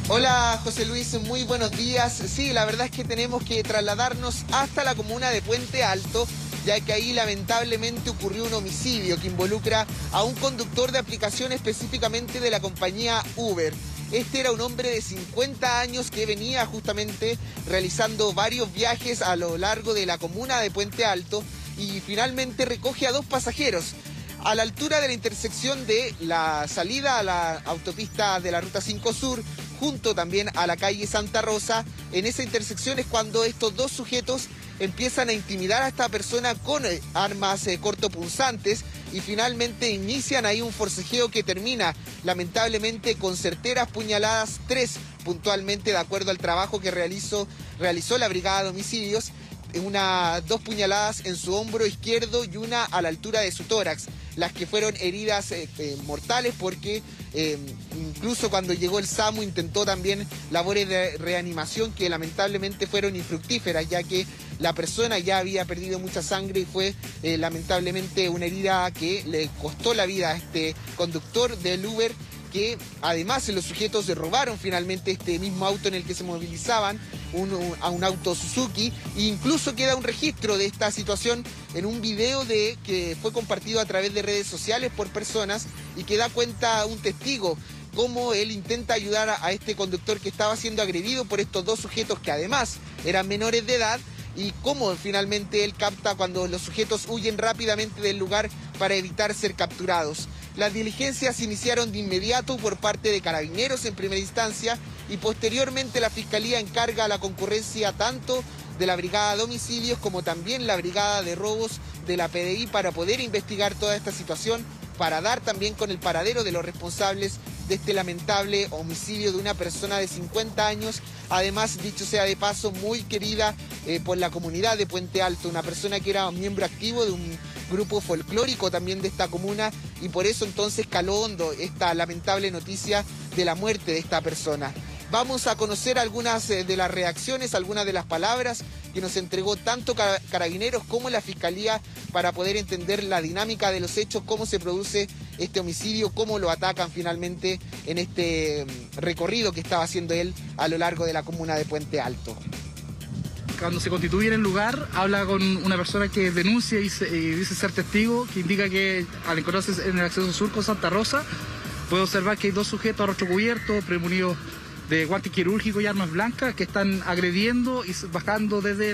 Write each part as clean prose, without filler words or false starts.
Hola José Luis, muy buenos días. Sí, la verdad es que tenemos que trasladarnos hasta la comuna de Puente Alto, ya que ahí lamentablemente ocurrió un homicidio que involucra a un conductor de aplicación específicamente de la compañía Uber. Este era un hombre de 50 años que venía justamente realizando varios viajes a lo largo de la comuna de Puente Alto y finalmente recoge a dos pasajeros. A la altura de la intersección de la salida a la autopista de la Ruta 5 Sur, junto también a la calle Santa Rosa, en esa intersección es cuando estos dos sujetos empiezan a intimidar a esta persona con armas cortopunzantes y finalmente inician ahí un forcejeo que termina lamentablemente con certeras puñaladas, 3 puntualmente de acuerdo al trabajo que realizó la Brigada de Homicidios, dos puñaladas en su hombro izquierdo y una a la altura de su tórax, las que fueron heridas mortales porque incluso cuando llegó el SAMU intentó también labores de reanimación que lamentablemente fueron infructíferas, ya que la persona ya había perdido mucha sangre y fue lamentablemente una herida que le costó la vida a este conductor del Uber, que además los sujetos robaron finalmente este mismo auto en el que se movilizaban, a un auto Suzuki, e incluso queda un registro de esta situación en un video que fue compartido a través de redes sociales por personas y que da cuenta un testigo cómo él intenta ayudar a este conductor que estaba siendo agredido por estos dos sujetos que además eran menores de edad, y cómo finalmente él capta cuando los sujetos huyen rápidamente del lugar para evitar ser capturados. Las diligencias se iniciaron de inmediato por parte de Carabineros en primera instancia y posteriormente la Fiscalía encarga a la concurrencia tanto de la Brigada de Homicidios como también la Brigada de Robos de la PDI para poder investigar toda esta situación, para dar también con el paradero de los responsables de este lamentable homicidio de una persona de 50 años, además, dicho sea de paso, muy querida por la comunidad de Puente Alto, una persona que era miembro activo de un grupo folclórico también de esta comuna, y por eso entonces caló hondo esta lamentable noticia de la muerte de esta persona. Vamos a conocer algunas de las reacciones, algunas de las palabras que nos entregó tanto Carabineros como la Fiscalía para poder entender la dinámica de los hechos, cómo se produce este homicidio, cómo lo atacan finalmente en este recorrido que estaba haciendo él a lo largo de la comuna de Puente Alto. Cuando se constituye en el lugar, habla con una persona que denuncia y dice ser testigo, que indica que al encontrarse en el acceso sur con Santa Rosa, puede observar que hay dos sujetos a rostro cubierto, premunidos de guantes quirúrgicos y armas blancas, que están agrediendo y bajando desde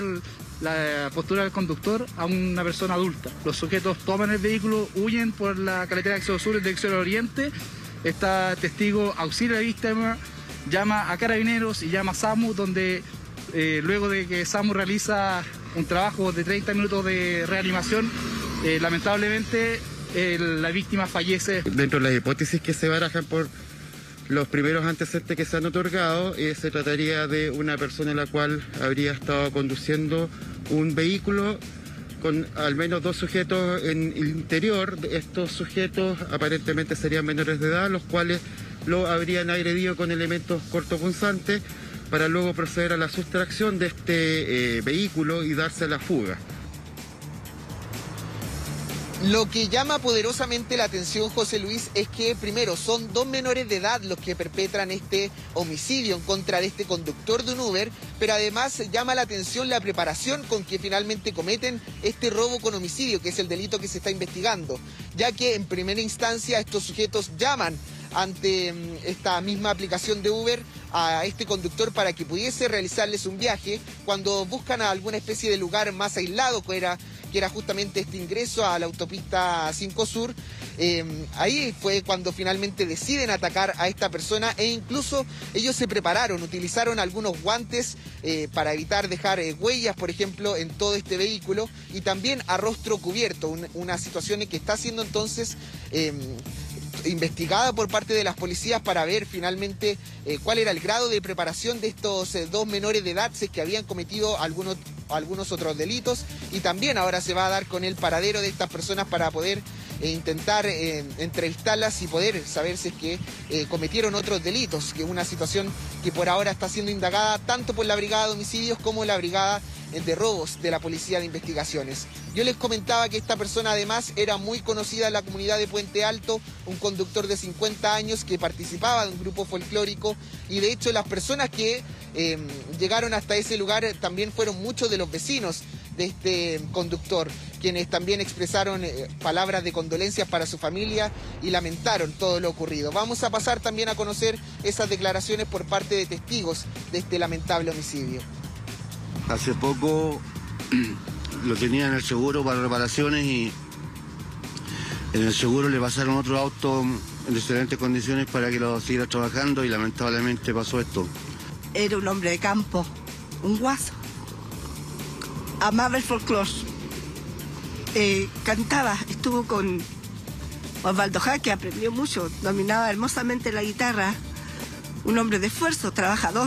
la postura del conductor a una persona adulta. Los sujetos toman el vehículo, huyen por la carretera de acceso sur en dirección al oriente. Esta testigo auxilia a la víctima, llama a Carabineros y llama a SAMU, donde luego de que SAMU realiza un trabajo de 30 minutos de reanimación, lamentablemente la víctima fallece. Dentro de las hipótesis que se barajan por los primeros antecedentes que se han otorgado, se trataría de una persona la cual habría estado conduciendo un vehículo con al menos dos sujetos en el interior. Estos sujetos aparentemente serían menores de edad, los cuales lo habrían agredido con elementos cortopunzantes para luego proceder a la sustracción de este vehículo y darse a la fuga. Lo que llama poderosamente la atención, José Luis, es que primero son dos menores de edad los que perpetran este homicidio en contra de este conductor de un Uber, pero además llama la atención la preparación con que finalmente cometen este robo con homicidio, que es el delito que se está investigando, ya que en primera instancia estos sujetos llaman ante esta misma aplicación de Uber a este conductor para que pudiese realizarles un viaje, cuando buscan a alguna especie de lugar más aislado, que era justamente este ingreso a la autopista 5 Sur. Ahí fue cuando finalmente deciden atacar a esta persona, e incluso ellos se prepararon, utilizaron algunos guantes para evitar dejar huellas, por ejemplo, en todo este vehículo, y también a rostro cubierto, una situación que está siendo entonces investigada por parte de las policías para ver finalmente cuál era el grado de preparación de estos dos menores de edad, si es que habían cometido algunos otros delitos, y también ahora se va a dar con el paradero de estas personas para poder intentar entrevistarlas y poder saber si es que cometieron otros delitos, que es una situación que por ahora está siendo indagada tanto por la Brigada de Homicidios como la Brigada de robos de la Policía de Investigaciones. Yo les comentaba que esta persona además era muy conocida en la comunidad de Puente Alto, un conductor de 50 años que participaba de un grupo folclórico, y de hecho las personas que llegaron hasta ese lugar también fueron muchos de los vecinos de este conductor, quienes también expresaron palabras de condolencias para su familia y lamentaron todo lo ocurrido. Vamos a pasar también a conocer esas declaraciones por parte de testigos de este lamentable homicidio. Hace poco lo tenía en el seguro para reparaciones y en el seguro le pasaron otro auto en excelentes condiciones para que lo siguiera trabajando y lamentablemente pasó esto. Era un hombre de campo, un guaso. Amaba el folclore. Cantaba, estuvo con Osvaldo Jaque, aprendió mucho, dominaba hermosamente la guitarra. Un hombre de esfuerzo, trabajador.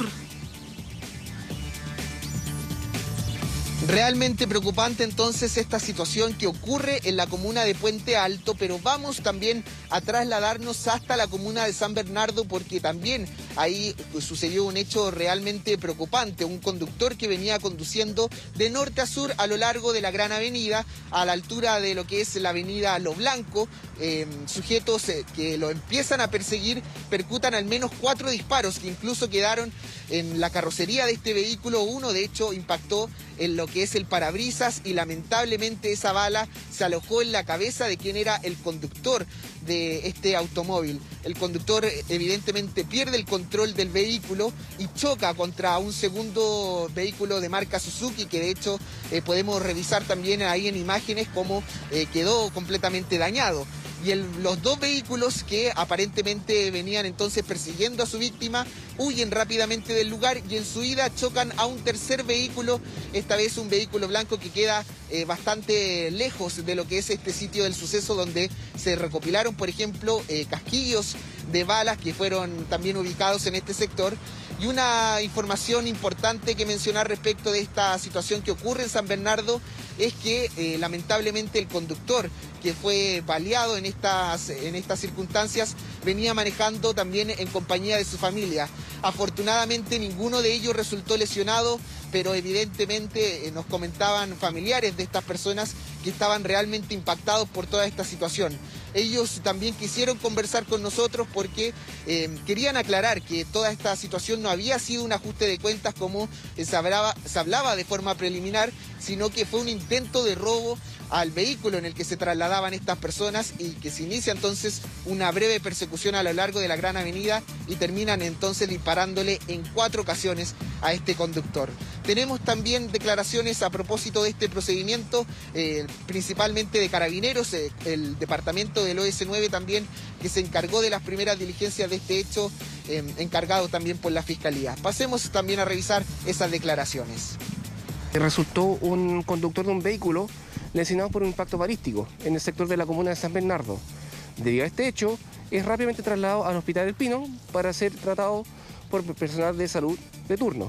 Realmente preocupante entonces esta situación que ocurre en la comuna de Puente Alto, pero vamos también a trasladarnos hasta la comuna de San Bernardo porque también ahí sucedió un hecho realmente preocupante. Un conductor que venía conduciendo de norte a sur a lo largo de la Gran Avenida, a la altura de lo que es la avenida Lo Blanco, sujetos que lo empiezan a perseguir, percutan al menos 4 disparos que incluso quedaron en la carrocería de este vehículo. Uno de hecho impactó en lo que es el parabrisas y lamentablemente esa bala se alojó en la cabeza de quien era el conductor de este automóvil. El conductor evidentemente pierde el control del vehículo y choca contra un segundo vehículo de marca Suzuki, que de hecho podemos revisar también ahí en imágenes cómo quedó completamente dañado. Y los 2 vehículos que aparentemente venían entonces persiguiendo a su víctima huyen rápidamente del lugar y en su ida chocan a un tercer vehículo, esta vez un vehículo blanco que queda bastante lejos de lo que es este sitio del suceso, donde se recopilaron, por ejemplo, casquillos de balas que fueron también ubicados en este sector. Y una información importante que mencionar respecto de esta situación que ocurre en San Bernardo es que lamentablemente el conductor que fue baleado en estas circunstancias venía manejando también en compañía de su familia. Afortunadamente ninguno de ellos resultó lesionado, pero evidentemente nos comentaban familiares de estas personas que estaban realmente impactados por toda esta situación. Ellos también quisieron conversar con nosotros porque querían aclarar que toda esta situación no había sido un ajuste de cuentas como se hablaba de forma preliminar, sino que fue un intento de robo al vehículo en el que se trasladaban estas personas y que se inicia entonces una breve persecución a lo largo de la Gran Avenida y terminan entonces disparándole en 4 ocasiones a este conductor. Tenemos también declaraciones a propósito de este procedimiento, principalmente de Carabineros, el departamento del OS9 también, que se encargó de las primeras diligencias de este hecho, encargado también por la Fiscalía. Pasemos también a revisar esas declaraciones. Resultó un conductor de un vehículo lesionado por un impacto balístico en el sector de la comuna de San Bernardo. Debido a este hecho, es rápidamente trasladado al Hospital del Pino para ser tratado por personal de salud de turno.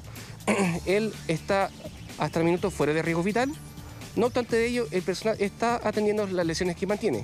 Él está hasta el minuto fuera de riesgo vital, no obstante de ello, el personal está atendiendo las lesiones que mantiene.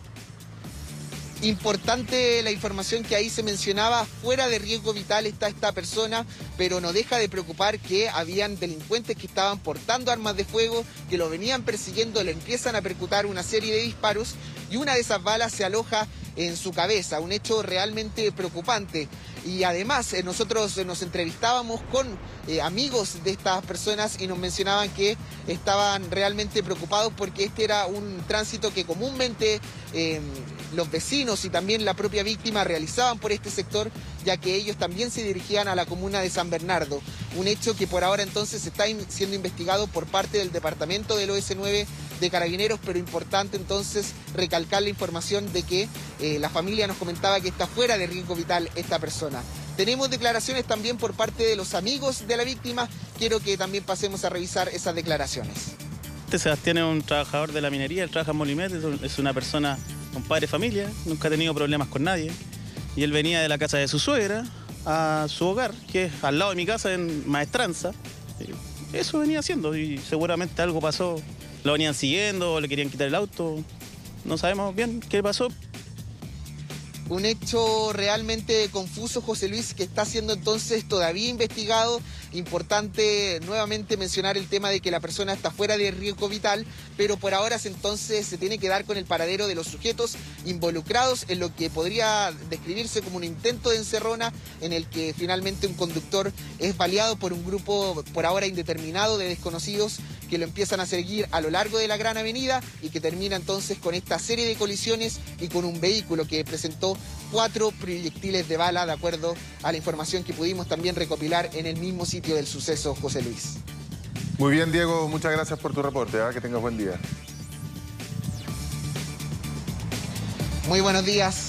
Importante la información que ahí se mencionaba, fuera de riesgo vital está esta persona, pero no deja de preocupar que habían delincuentes que estaban portando armas de fuego, que lo venían persiguiendo, le empiezan a percutar una serie de disparos y una de esas balas se aloja en su cabeza, un hecho realmente preocupante. Y además nosotros nos entrevistábamos con amigos de estas personas y nos mencionaban que estaban realmente preocupados porque este era un tránsito que comúnmente los vecinos y también la propia víctima realizaban por este sector, ya que ellos también se dirigían a la comuna de San Bernardo. Un hecho que por ahora entonces está siendo investigado por parte del departamento del OS9 de Carabineros, pero importante entonces recalcar la información de que la familia nos comentaba que está fuera de riesgo vital esta persona. Tenemos declaraciones también por parte de los amigos de la víctima, quiero que también pasemos a revisar esas declaraciones. Sebastián es un trabajador de la minería, él trabaja en Molimet, es una persona con padre de familia, nunca ha tenido problemas con nadie. Y él venía de la casa de su suegra a su hogar, que es al lado de mi casa en Maestranza. Eso venía haciendo y seguramente algo pasó. Lo venían siguiendo, le querían quitar el auto. No sabemos bien qué pasó. Un hecho realmente confuso, José Luis, que está siendo entonces todavía investigado. Importante nuevamente mencionar el tema de que la persona está fuera de riesgo vital, pero por ahora entonces se tiene que dar con el paradero de los sujetos involucrados en lo que podría describirse como un intento de encerrona, en el que finalmente un conductor es baleado por un grupo por ahora indeterminado de desconocidos que lo empiezan a seguir a lo largo de la Gran Avenida y que termina entonces con esta serie de colisiones y con un vehículo que presentó 4 proyectiles de bala, de acuerdo a la información que pudimos también recopilar en el mismo sitio del suceso, José Luis. Muy bien, Diego, muchas gracias por tu reporte, que tengas buen día. Muy buenos días.